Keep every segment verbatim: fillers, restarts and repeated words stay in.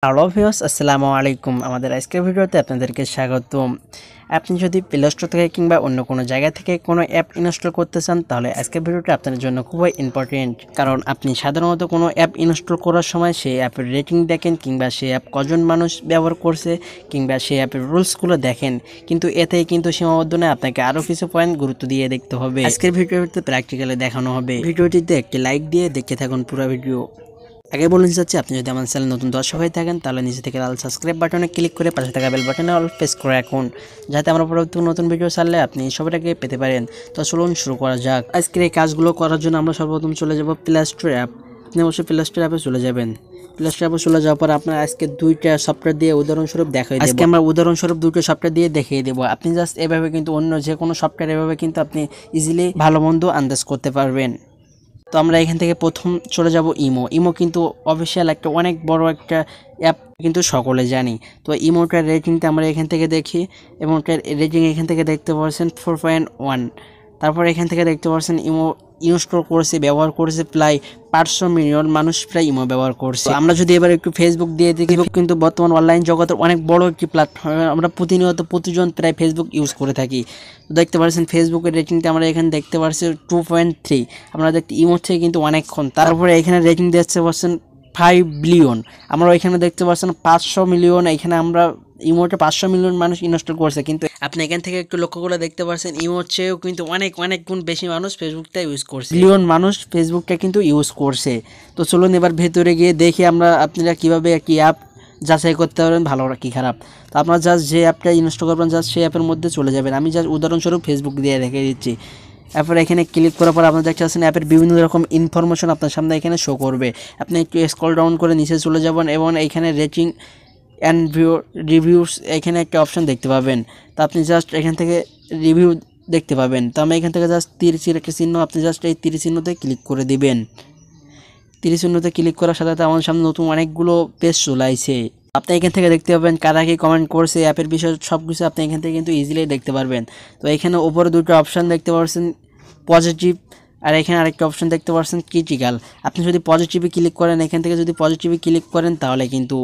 Hello viewers, আসসালামু আলাইকুম। আমাদের আজকের ভিডিওতে আপনাদেরকে স্বাগতম। আপনি যদি প্লে স্টোর থেকে কিংবা অন্য কোনো জায়গা থেকে কোনো অ্যাপ ইনস্টল করতে চান, তাহলে আজকের ভিডিওটা আপনাদের জন্য খুবই ইম্পর্টেন্ট। কারণ আপনি সাধারণত কোনো অ্যাপ ইনস্টল করার সময় সেই অ্যাপের রেটিং দেখেন, কিংবা সেই অ্যাপ কজন মানুষ ব্যবহার করছে, কিংবা সেই অ্যাপের রুলসগুলো দেখেন। কিন্তু এতেই কিন্তু সীমাবদ্ধ নয়, আপনাকে আরও কিছু পয়েন্ট গুরুত্ব দিয়ে দেখতে হবে। আজকের ভিডিওতে প্র্যাকটিক্যালি দেখানো হবে। ভিডিওটিতে একটি লাইক দিয়ে দেখতে থাকুন পুরো ভিডিও। আগে বলতে চাচ্ছি, আপনি যদি আমার চ্যানেল নতুন দর্শক হয়ে থাকেন, তাহলে নিচে থেকে লাল সাবস্ক্রাইব বাটনে ক্লিক করে পাশে থাকা বেল বাটনে অল প্রেস করে রাখুন, যাতে আমরা পরবর্তী নতুন ভিডিও ছাড়লে আপনি সবার আগে পেতে পারেন। তো চলুন শুরু করা যাক। আজকের এই কাজগুলো করার জন্য আমরা সর্বপ্রথম চলে যাব প্লে স্টোর অ্যাপ। আপনি অবশ্যই প্লে স্টোর অ্যাপে চলে যাবেন। প্লে স্টোর অ্যাপে চলে যাওয়ার পর আপনার আজকে দুইটা সফটওয়্যার দিয়ে উদাহরণস্বরূপ দেখাই দেব। আজকে আমরা উদাহরণস্বরূপ দুটো সফটওয়্যার দিয়ে দেখিয়ে দেবো। আপনি জাস্ট এভাবে কিন্তু অন্য যে কোনো সফটওয়্যার এভাবে কিন্তু আপনি ইজিলি ভালো মন্দ আন্দাজ করতে পারবেন। তো আমরা এখান থেকে প্রথম চলে যাব ইমো। ইমো কিন্তু অফিসিয়াল একটা অনেক বড় একটা অ্যাপ, কিন্তু সকলে জানি। তো ইমোটার রেটিংটা আমরা এখান থেকে দেখি, এবং এটার রেটিং এখান থেকে দেখতে পাচ্ছেন ফোর পয়েন্ট ওয়ান। তারপর এখান থেকে দেখতে পাচ্ছেন ইমো ইনস্টল করেছে, ব্যবহার করেছে প্রায় পাঁচশো মিলিয়ন মানুষ প্রায় ইমো ব্যবহার করছে। আমরা যদি এবার একটু ফেসবুক দিয়ে দেখি, কিন্তু বর্তমান অনলাইন জগতের অনেক বড় একটি প্ল্যাটফর্ম। আমরা প্রতিনিয়ত প্রতিজন প্রায় ফেসবুক ইউজ করে থাকি। তো দেখতে পাচ্ছেন ফেসবুকের রেটিংটা আমরা এখানে দেখতে পাচ্ছি টু পয়েন্ট থ্রি। আমরা দেখতে ইমোর থেকে কিন্তু অনেকক্ষণ। তারপরে এখানে রেটিং দেখতে পাচ্ছেন ফাইভ বিলিয়ন। আমরা এখানে দেখতে পাচ্ছেন পাঁচশো মিলিয়ন। এখানে আমরা ইমোটে পাঁচশো মিলিয়ন মানুষ ইনস্টল করছে, কিন্তু আপনি এখান থেকে একটু লক্ষ্য করে দেখতে পাচ্ছেন ইমোর চেয়েও কিন্তু অনেক অনেক গুণ বেশি মানুষ ফেসবুকটা ইউজ করছে। বিলিয়ন মানুষ ফেসবুকটা কিন্তু ইউজ করছে। তো চলুন এবার ভেতরে গিয়ে দেখি আমরা আপনারা কীভাবে একটি অ্যাপ যাচাই করতে পারবেন ভালো কি খারাপ। তো আপনারা জাস্ট যে অ্যাপটা ইনস্টল করবেন, জাস্ট সেই অ্যাপের মধ্যে চলে যাবেন। আমি জাস্ট উদাহরণস্বরূপ ফেসবুক দিয়ে রেখে দিচ্ছি। এরপর এখানে ক্লিক করার পর আপনারা দেখতে পাচ্ছেন অ্যাপের বিভিন্ন রকম ইনফরমেশন আপনার সামনে এখানে শো করবে। আপনি একটু স্ক্রল ডাউন করে নিচে চলে যাবেন, এবং এইখানে রেটিং অ্যান্ড ভিউ রিভিউস এখানে একটা অপশন দেখতে পাবেন। তো আপনি জাস্ট এখান থেকে রিভিউ দেখতে পাবেন। তো আমি এখান থেকে জাস্ট তিরিশের একটা চিহ্ন, আপনি জাস্ট এই তিরিশ চিহ্নতে ক্লিক করে দিবেন। তিরিশ চিহ্নতে ক্লিক করার সাথে সাথে আমার সামনে নতুন অনেকগুলো পেজ চলে আসছে। আপনি এখান থেকে দেখতে পাবেন কারা কি কমেন্ট করছে, অ্যাপের বিষয়ে সব কিছু আপনি এখান থেকে কিন্তু ইজিলি দেখতে পারবেন। তো এখানে উপরে দুটো অপশান দেখতে পাচ্ছেন, পজিটিভ, আর এখানে আরেকটা অপশন দেখতে পাচ্ছেন ক্রিটিক্যাল। আপনি যদি পজিটিভে ক্লিক করেন, এখান থেকে যদি পজিটিভে ক্লিক করেন, তাহলে কিন্তু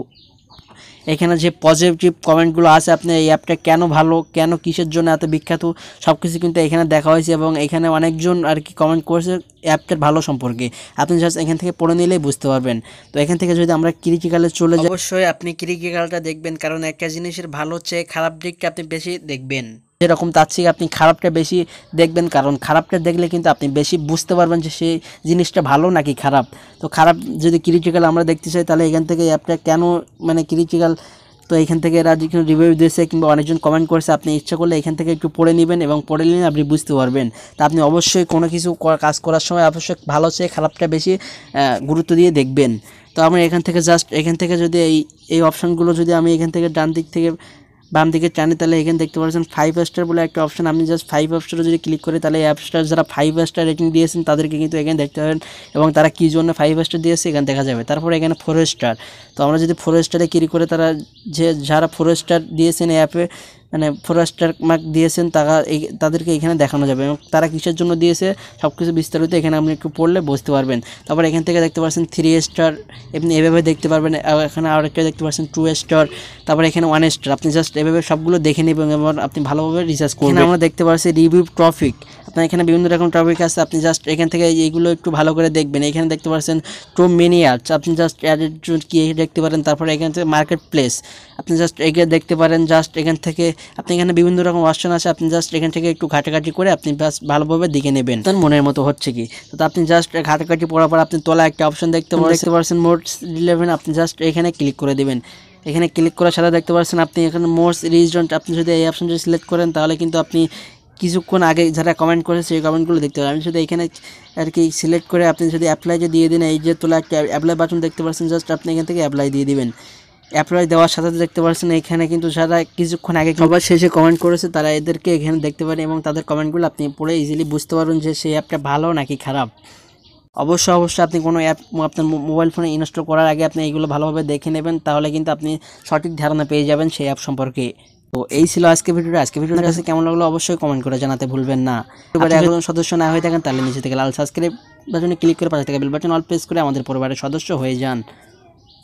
এখানে যে পজিটিভ কমেন্টগুলো আছে, আপনি এই অ্যাপটা কেন ভালো, কেন কিসের জন্য এত বিখ্যাত, সব কিছু কিন্তু এখানে দেখা হয়েছে, এবং এখানে অনেকজন আর কি কমেন্ট করেছে অ্যাপটার ভালো সম্পর্কে। আপনি জাস্ট এখান থেকে পড়ে নিলেই বুঝতে পারবেন। তো এখান থেকে যদি আমরা ক্রিটিক্যালে চলে যাই, অবশ্যই আপনি ক্রিটিক্যালটা দেখবেন, কারণ একটা জিনিসের ভালো চেয়ে খারাপ দিকটা আপনি বেশি দেখবেন। যেরকম তার থেকে আপনি খারাপটা বেশি দেখবেন, কারণ খারাপটা দেখলে কিন্তু আপনি বেশি বুঝতে পারবেন যে সেই জিনিসটা ভালো নাকি খারাপ। তো খারাপ যদি ক্রিটিক্যাল আমরা দেখতে চাই, তাহলে এখান থেকে অ্যাপটা কেন মানে ক্রিটিক্যাল, তো এখান থেকে এরা যেখানে রিভিউ দিয়েছে কিংবা অনেকজন কমেন্ট করেছে, আপনি ইচ্ছা করলে এখান থেকে একটু পড়ে নেবেন, এবং পড়ে নিলে আপনি বুঝতে পারবেন। তা আপনি অবশ্যই কোনো কিছু কাজ করার সময় অবশ্যই ভালো চেয়ে খারাপটা বেশি গুরুত্ব দিয়ে দেখবেন। তো আমি এখান থেকে জাস্ট এখান থেকে যদি এই এই অপশানগুলো যদি আমি এখান থেকে ডান দিক থেকে বাম দিকে টানি, তাহলে এখানে দেখতে পাচ্ছেন ফাইভ স্টার বলে একটা অপশন। আপনি জাস্ট ফাইভ স্টার যদি ক্লিক করি, তাহলে অ্যাপ স্টার যারা ফাইভ স্টার রেটিং দিয়েছেন তাদেরকে কিন্তু এখানে দেখতে পাবেন, এবং তারা কী জন্য ফাইভ স্টার দিয়েছে এখানে দেখা যাবে। তারপরে এখানে ফোর স্টার। তো আমরা যদি ফোর স্টারে ক্লিক করে, তারা যে যারা ফোর স্টার দিয়েছেন অ্যাপে, মানে ফোর স্টার মার্ক দিয়েছেন, তারা এই তাদেরকে এখানে দেখানো যাবে, এবং তারা কিসের জন্য দিয়েছে সব কিছু বিস্তারিত এখানে আপনি একটু পড়লে বুঝতে পারবেন। তারপর এখান থেকে দেখতে পাচ্ছেন থ্রি স্টার, আপনি এভাবে দেখতে পারবেন। এখানে আরেকটা দেখতে পাচ্ছেন টু স্টার, তারপরে এখানে ওয়ান স্টার। আপনি জাস্ট এভাবে সবগুলো দেখে নেবেন, এবং আপনি ভালোভাবে রিসার্চ করবেন। আমরা দেখতে পাচ্ছি রিভিউ টপিক। আপনার এখানে বিভিন্ন রকম টপিক আছে, আপনি জাস্ট এখান থেকে এইগুলো একটু ভালো করে দেখবেন। এখানে দেখতে পাচ্ছেন টু মেনি অ্যাডস, আপনি জাস্ট অ্যাডের কি দেখতে পারেন। তারপরে এখান থেকে মার্কেট প্লেস, আপনি জাস্ট এগিয়ে দেখতে পারেন। জাস্ট এখান থেকে আপনি এখানে বিভিন্ন রকম অপশন আছে, আপনি জাস্ট এখান থেকে একটু ঘাটাঘাটি করে আপনি বাস ভালোভাবে দেখে নেবেন তার মনের মতো হচ্ছে কি। তো আপনি জাস্ট ঘাটাঘাটি পড়ার পর আপনি তোলা একটা অপশন দেখতে দেখতে পাচ্ছেন মোস্ট রিলেভেন্ট, আপনি জাস্ট এখানে ক্লিক করে দেবেন। এখানে ক্লিক করার সাথে দেখতে পাচ্ছেন আপনি এখানে মোস্ট রিজন্ট, আপনি যদি এই অপশনটি সিলেক্ট করেন, তাহলে কিন্তু আপনি কিছুক্ষণ আগে যারা কমেন্ট করেছে সেই কমেন্টগুলো দেখতে পাবেন। আমি যদি এখানে আর কি সিলেক্ট করে আপনি যদি অ্যাপ্লাই যে দিয়ে দিন, এই যে তোলা একটা অ্যাপ্লাই বাটন দেখতে পাচ্ছেন, জাস্ট আপনি এখান থেকে অ্যাপ্লাই দিয়ে দিবেন। অ্যাপ্লাই দেওয়ার সাথে দেখতে পাচ্ছেন এখানে কিন্তু যারা কিছুক্ষণ আগে সবার শেষে কমেন্ট করেছে, তারা এদেরকে এখানে দেখতে পারেন, এবং তাদের কমেন্টগুলো আপনি পড়ে ইজিলি বুঝতে পারবেন যে সেই অ্যাপটা ভালো নাকি খারাপ। অবশ্যই অবশ্যই আপনি কোনো অ্যাপ আপনার মোবাইল ফোনে ইনস্টল করার আগে আপনি এইগুলো ভালোভাবে দেখে নেবেন, তাহলে কিন্তু আপনি সঠিক ধারণা পেয়ে যাবেন সেই অ্যাপ সম্পর্কে। তো এই ছিল আজকে ভিডিওটা। আজকে ভিডিওর কাছে কেমন লাগলো অবশ্যই কমেন্ট করে জানাতে ভুলবেন না। এবারে একজন সদস্য না হয়ে থাকেন, তাহলে নিচে থেকে লাল সাবস্ক্রাইব বাটনে ক্লিক করে পাশে থেকে বেল বাটন অল প্রেস করে আমাদের পরিবারের সদস্য হয়ে যান।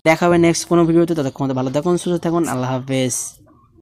দেখা হবে নেক্সট কোনো ভিডিওতে। ততক্ষণ ভালো থাকুন, সুস্থ থাকুন, আল্লাহ হাফেজ।